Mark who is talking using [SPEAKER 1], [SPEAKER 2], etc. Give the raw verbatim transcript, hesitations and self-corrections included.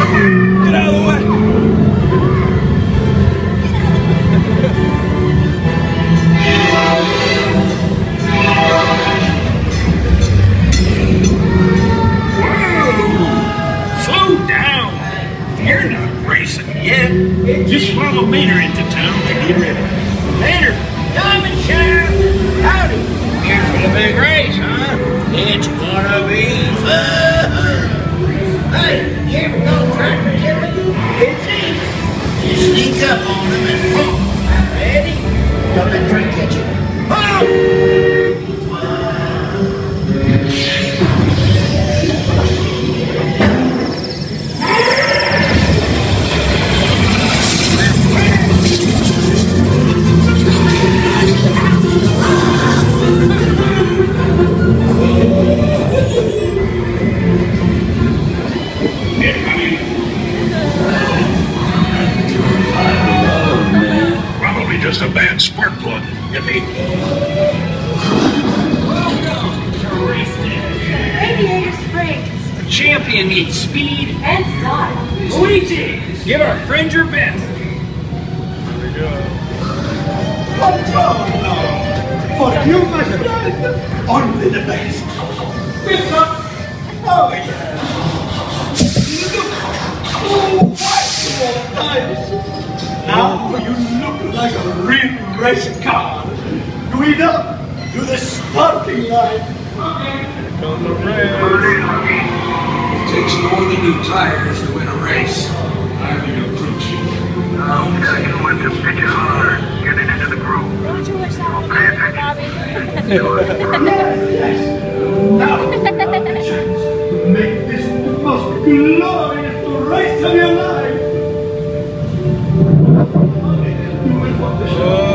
[SPEAKER 1] Get out of the way!
[SPEAKER 2] Yeah, just follow Mater into town to get ready.
[SPEAKER 3] Mater, Diamond Sheriff, howdy. Here for the big race, huh? It's gonna be fun. Hey, you ever go tractor tipping? It's easy. You sneak up on them and boom. Ready? Don't let Frank catch you. Boom!
[SPEAKER 2] Probably just a bad spark plug, yippee.
[SPEAKER 4] Radiator springs.
[SPEAKER 1] A champion needs speed
[SPEAKER 4] And style.
[SPEAKER 1] Luigi, give our friend your best.
[SPEAKER 5] For you, my friend, only the best. Pick up. Oh, yeah. Oh, wonderful times. Now you look like a real race car. Guido, to the starting line.
[SPEAKER 1] On the rail.
[SPEAKER 6] It takes more than new tires to win a race. I'm your crew chief.
[SPEAKER 7] Okay, you want to pitch it hard. Get it into the groove.
[SPEAKER 4] Don't you wish that was Bobby?
[SPEAKER 5] Yes, yes. Now, chance. Make this the most glorious race of your life. You will want to show.